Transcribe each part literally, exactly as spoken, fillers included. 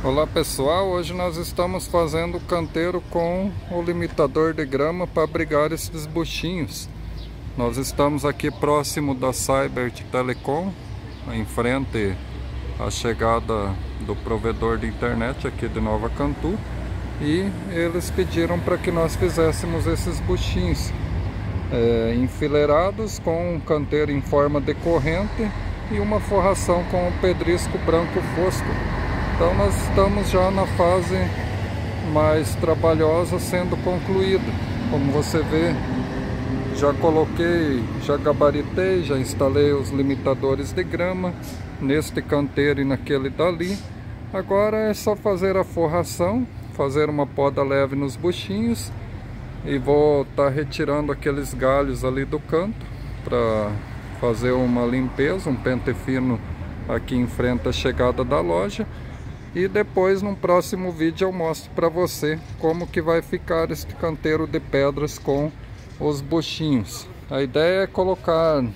Olá pessoal, hoje nós estamos fazendo o canteiro com o limitador de grama para abrigar esses buchinhos. Nós estamos aqui próximo da Cybert Telecom, em frente à chegada do provedor de internet aqui de Nova Cantu, e eles pediram para que nós fizéssemos esses buchinhos é, enfileirados com um canteiro em forma de corrente e uma forração com o pedrisco branco fosco. Então nós estamos já na fase mais trabalhosa sendo concluída. Como você vê, já coloquei, já gabaritei, já instalei os limitadores de grama neste canteiro e naquele dali. Agora é só fazer a forração, fazer uma poda leve nos buchinhos, e vou estar retirando aqueles galhos ali do canto para fazer uma limpeza, um pente fino aqui em frente à chegada da loja. E depois, no próximo vídeo, eu mostro para você como que vai ficar este canteiro de pedras com os buchinhos. A ideia é colocar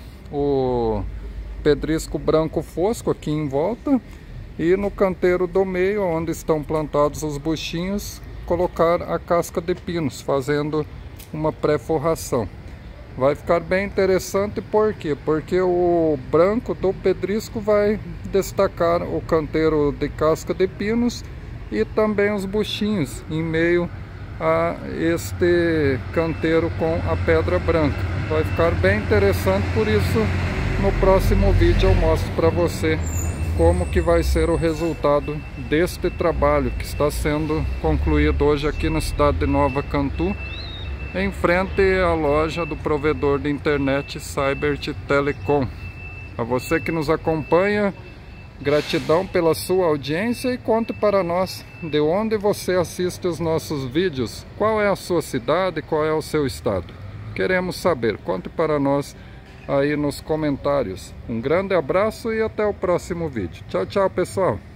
o pedrisco branco fosco aqui em volta, e no canteiro do meio, onde estão plantados os buchinhos, colocar a casca de pinos, fazendo uma pré-forração. Vai ficar bem interessante, por quê? Porque o branco do pedrisco vai destacar o canteiro de casca de pinos e também os buchinhos em meio a este canteiro com a pedra branca. Vai ficar bem interessante, por isso no próximo vídeo eu mostro para você como que vai ser o resultado deste trabalho que está sendo concluído hoje aqui na cidade de Nova Cantu, em frente à loja do provedor de internet Cybert Telecom. A você que nos acompanha, gratidão pela sua audiência, e conte para nós de onde você assiste os nossos vídeos, qual é a sua cidade, qual é o seu estado. Queremos saber, conte para nós aí nos comentários. Um grande abraço e até o próximo vídeo. Tchau, tchau pessoal!